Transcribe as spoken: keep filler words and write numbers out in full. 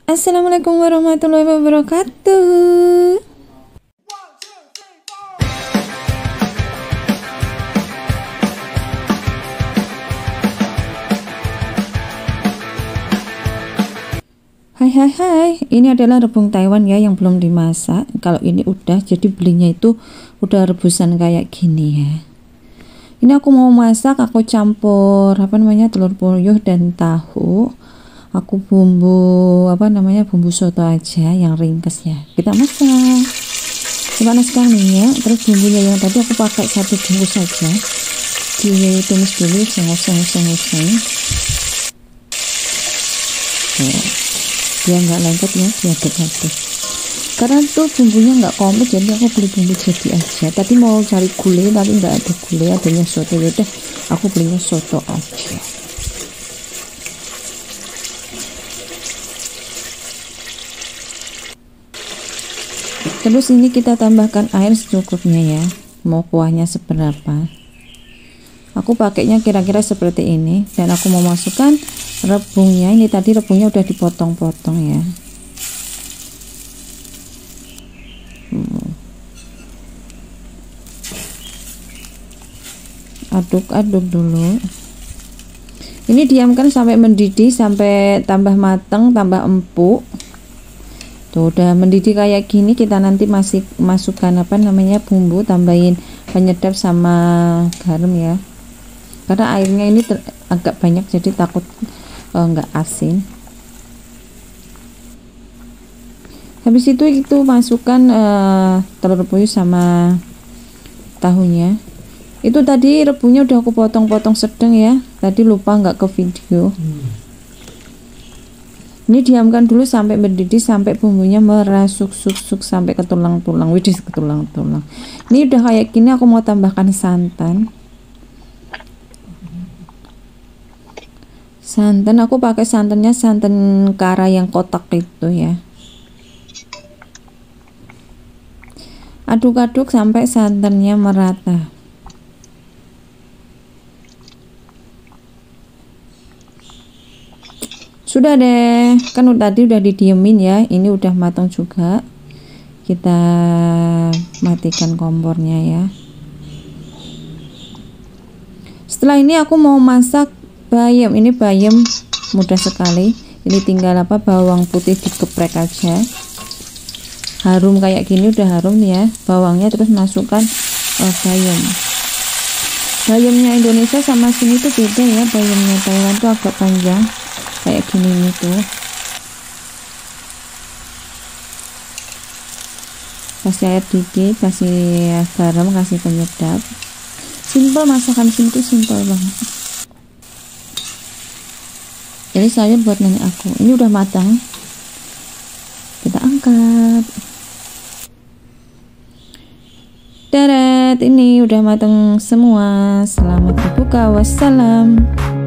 Assalamualaikum warahmatullahi wabarakatuh. Hai hai hai, ini adalah rebung Taiwan ya yang belum dimasak. Kalau ini udah, jadi belinya itu udah rebusan kayak gini ya. Ini aku mau masak, aku campur apa namanya telur puyuh dan tahu. Aku bumbu apa namanya bumbu soto aja yang ringkes ya. Kita masak. Dipanaskan minyak, terus bumbunya yang tadi aku pakai satu bungkus saja. Ditumis dulu, sengoseng-sengoseng. Dia nggak lengket ya, diaduk-aduk. Karena tuh bumbunya nggak komplit, jadi aku beli bumbu jadi aja. Tadi mau cari gulai tapi nggak ada gulai, adanya soto. Yaudah aku belinya soto aja. Terus ini kita tambahkan air secukupnya ya. Mau kuahnya seberapa, aku pakainya kira-kira seperti ini. Dan aku mau masukkan rebungnya. Ini tadi rebungnya udah dipotong-potong ya. Aduk-aduk dulu. Ini diamkan sampai mendidih, sampai tambah matang, tambah empuk. Tuh udah mendidih kayak gini, kita nanti masih masukkan apa namanya bumbu, tambahin penyedap sama garam ya. Karena airnya ini agak banyak, jadi takut enggak uh, asin. Habis itu itu masukkan uh, telur puyuh sama tahunya. Itu tadi rebungnya udah aku potong-potong sedang ya. Tadi lupa nggak ke video. Hmm. Ini diamkan dulu sampai mendidih, sampai bumbunya merasuk suk-suk sampai ke tulang-tulang. Widih, ke tulang-tulang. Ini udah kayak gini, aku mau tambahkan santan. Santan aku pakai santannya santan kara yang kotak itu ya. Aduk-aduk sampai santannya merata. Sudah deh, kan tadi udah didiemin ya. Ini udah matang juga. Kita matikan kompornya ya. Setelah ini aku mau masak bayam. Ini bayam mudah sekali. Ini tinggal apa bawang putih digeprek aja. Harum kayak gini udah harum ya bawangnya. Terus masukkan oh, bayam. Bayamnya Indonesia sama sini tuh beda ya. Bayamnya Taiwan tuh agak panjang kayak gini nih tuh. Kasih air dikit, kasih garam, kasih penyedap. Simple, masakan sini tuh simple banget. Jadi saya buat nenek aku. Ini udah matang, kita angkat. Darat, ini udah matang semua. Selamat berbuka, wassalam.